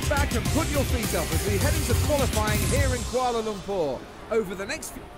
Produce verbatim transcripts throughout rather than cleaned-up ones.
sit back and put your feet up as we head into qualifying here in Kuala Lumpur. Over the next few...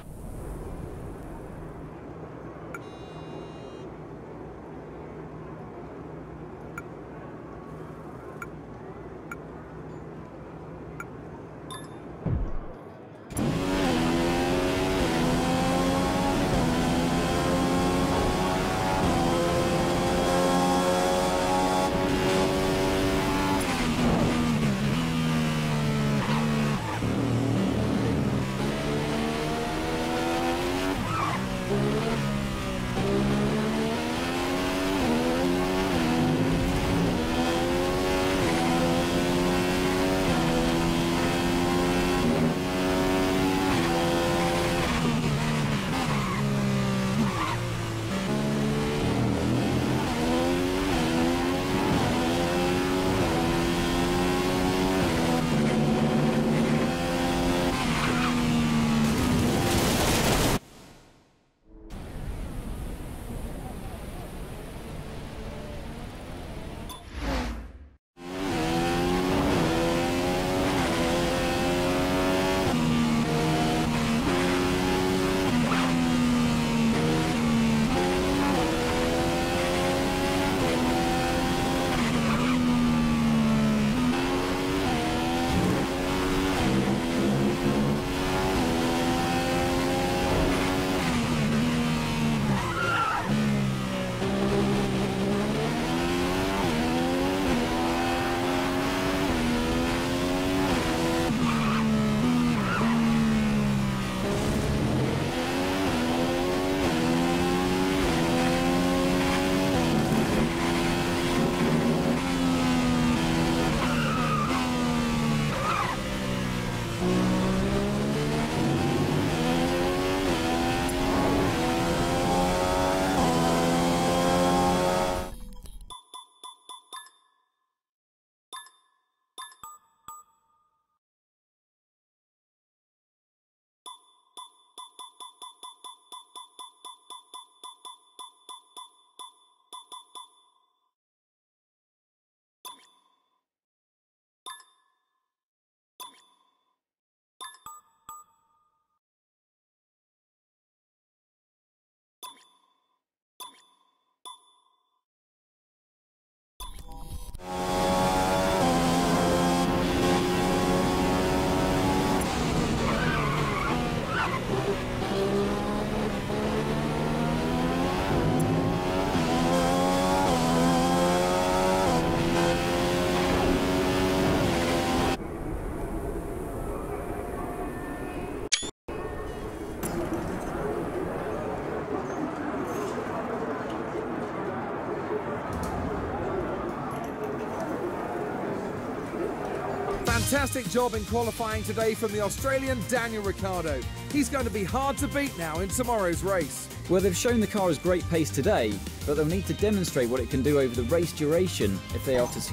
Fantastic job in qualifying today from the Australian Daniel Ricciardo. He's going to be hard to beat now in tomorrow's race. Well, they've shown the car has great pace today, but they'll need to demonstrate what it can do over the race duration if they are to...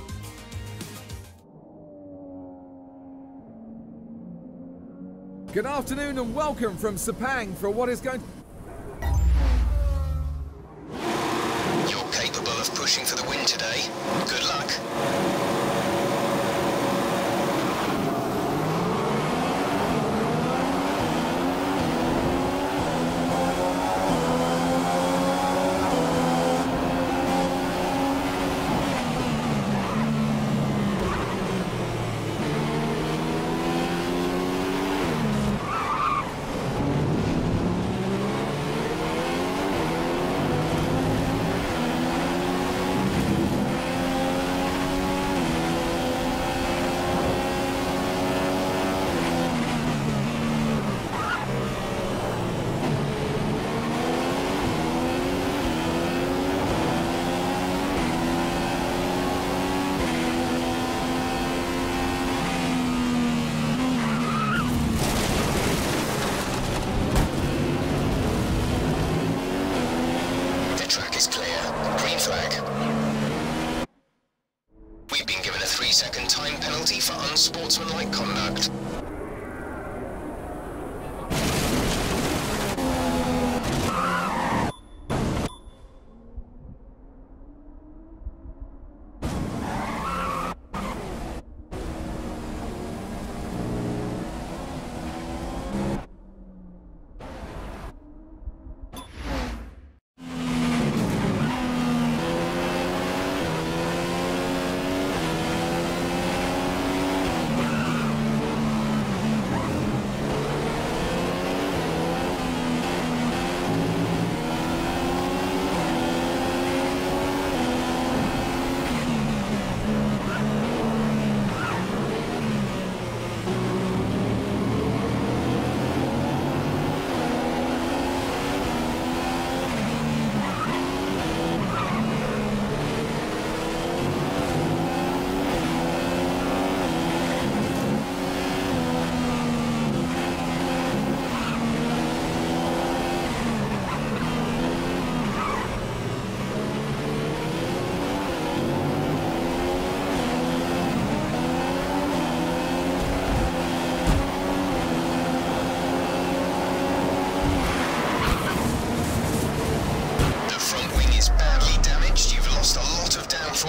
Good afternoon and welcome from Sepang for what is going... You're capable of pushing for the win today. Good luck. three-second time penalty for unsportsmanlike conduct.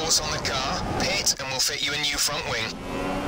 what's on the car, pit, and we'll fit you a new front wing.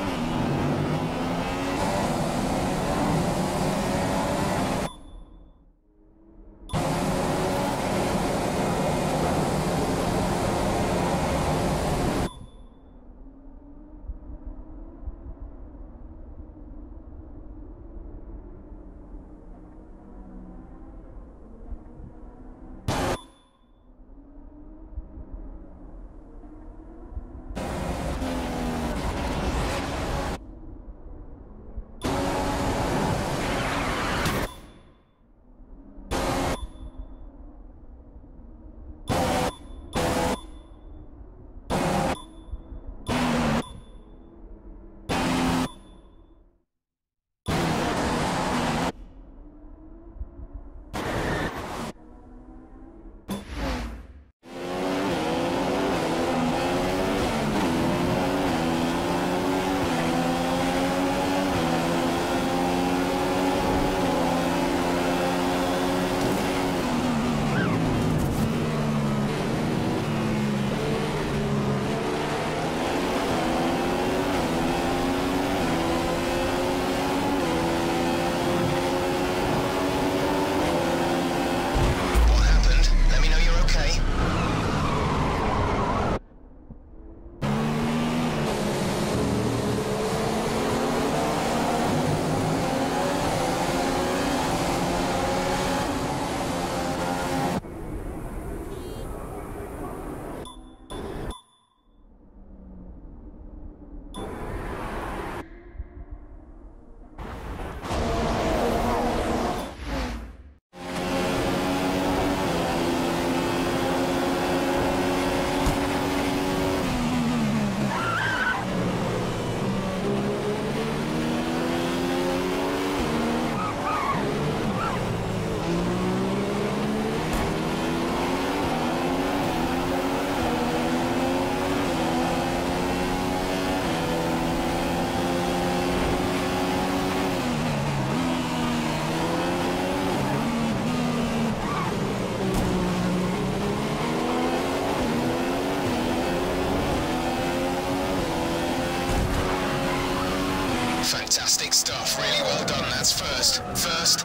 Fantastic stuff, really well done, that's first. First.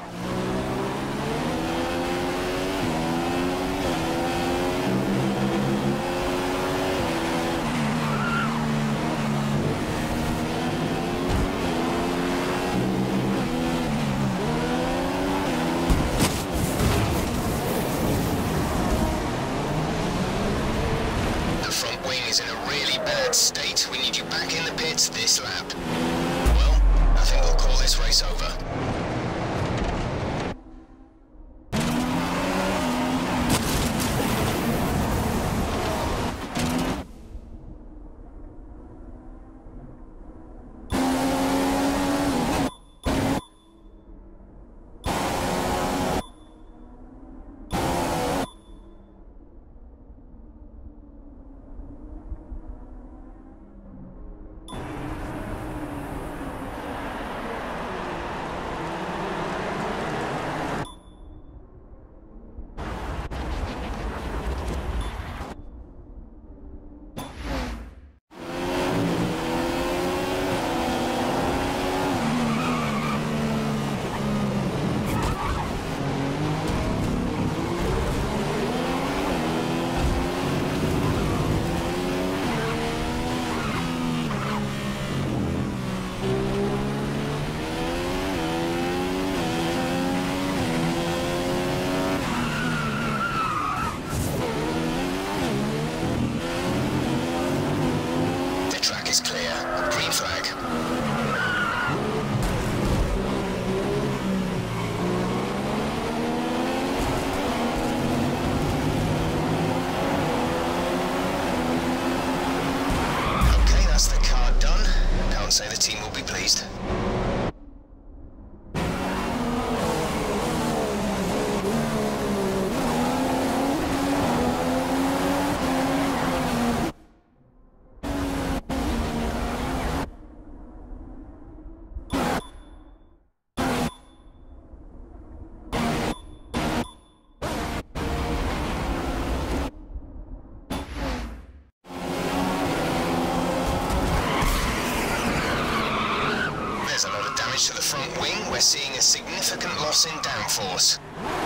The front wing is in a really bad state. We need you back in the pits this lap. I think we'll call this race over. Say the team will be pleased. seeing a significant loss in downforce.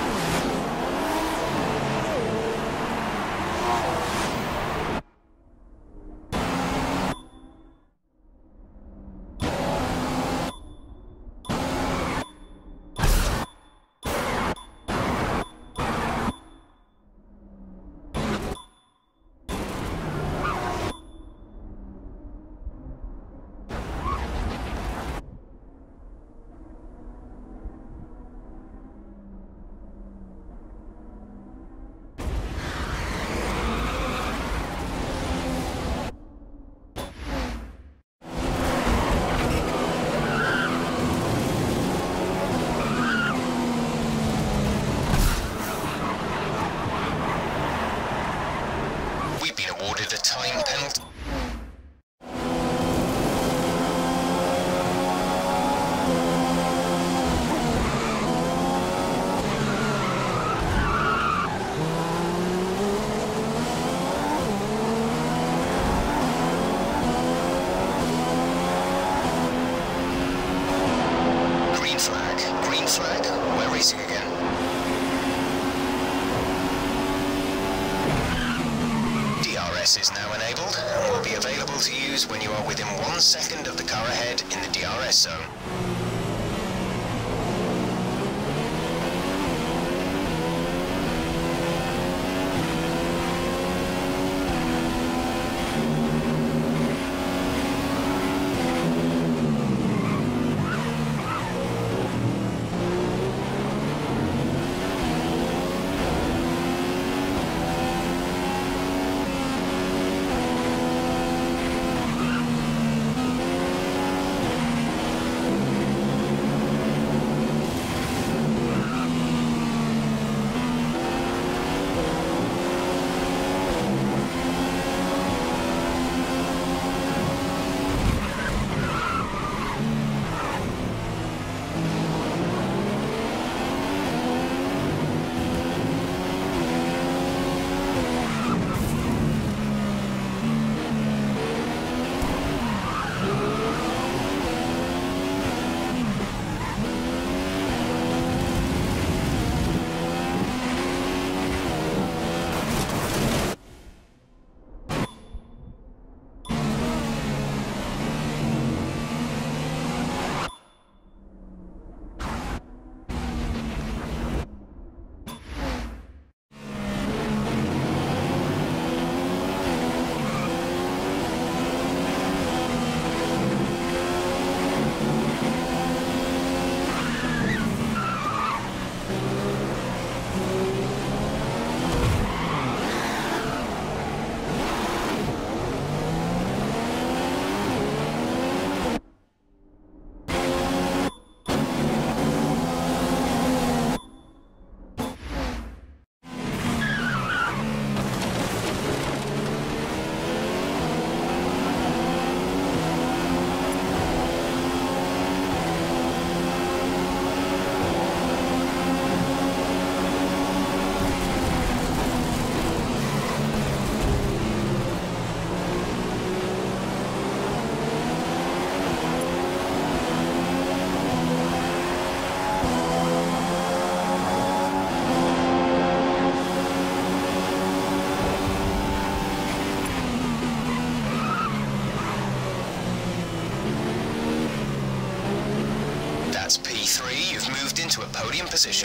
Awarded a time penalty. Green flag, green flag, we're racing again. D R S is now enabled and will be available to use when you are within one second of the car ahead in the D R S zone. That's P three, you've moved into a podium position.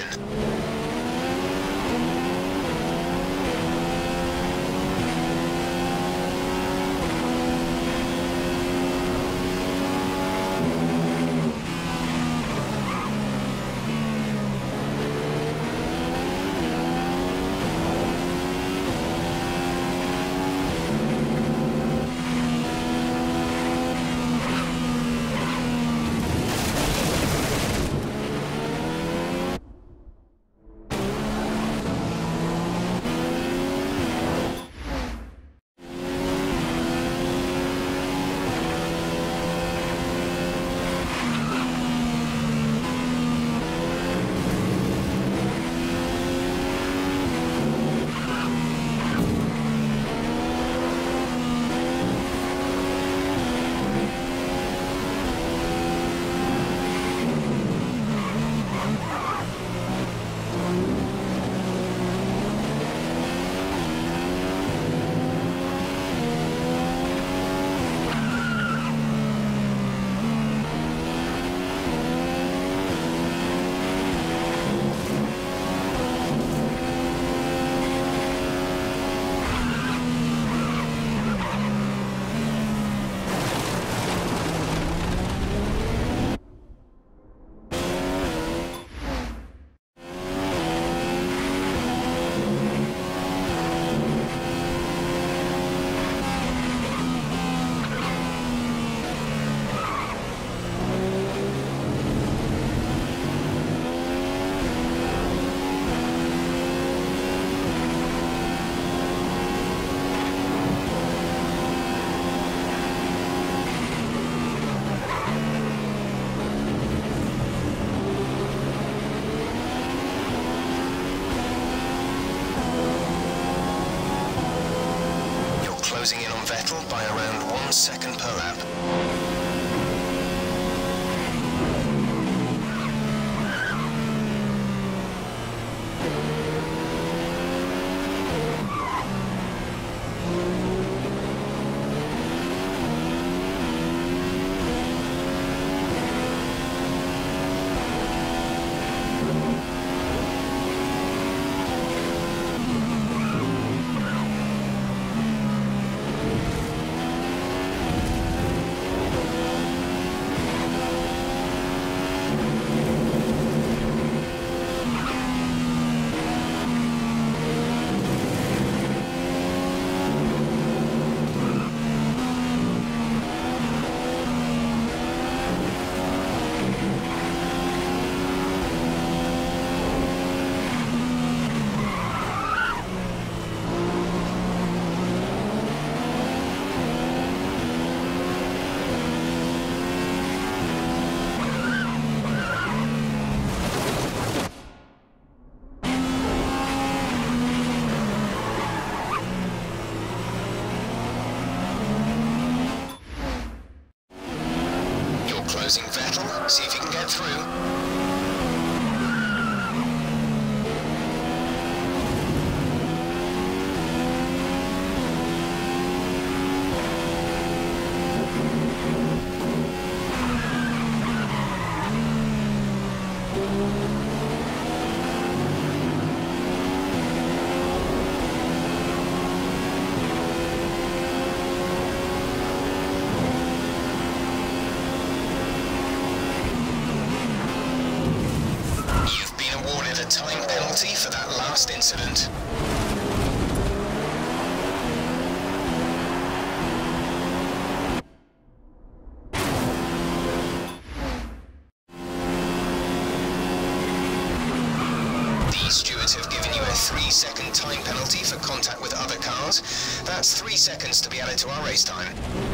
closing in on Vettel by around one second per lap. Closing Vettel, see if you can get through. Time penalty for that last incident. The stewards have given you a three second time penalty for contact with other cars. That's three seconds to be added to our race time.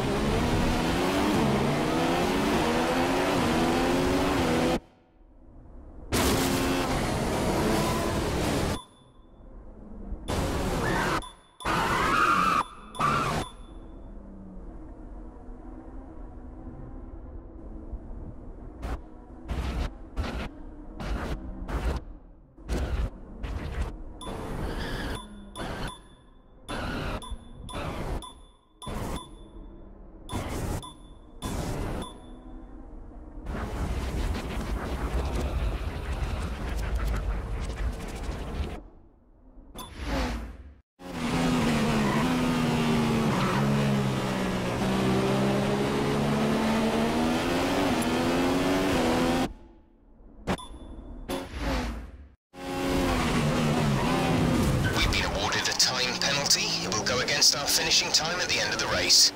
It will go against our finishing time at the end of the race.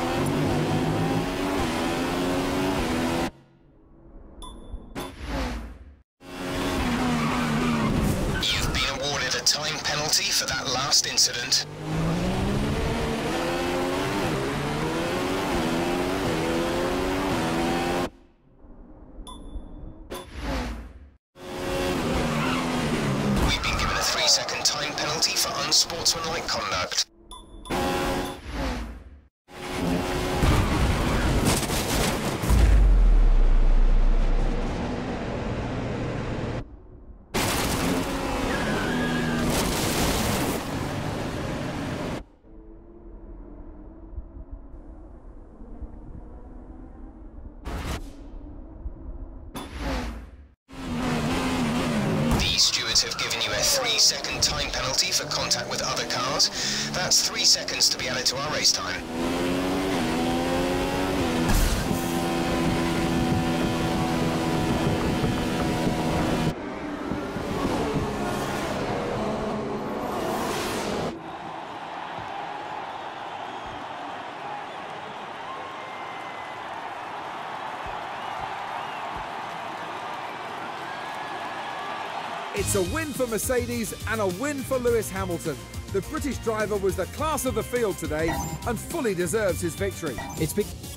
You've been awarded a time penalty for that last incident. three second time penalty for unsportsmanlike conduct. Stewards have given you a three second time penalty for contact with other cars. That's three seconds to be added to our race time. It's a win for Mercedes and a win for Lewis Hamilton. The British driver was the class of the field today and fully deserves his victory. It's big.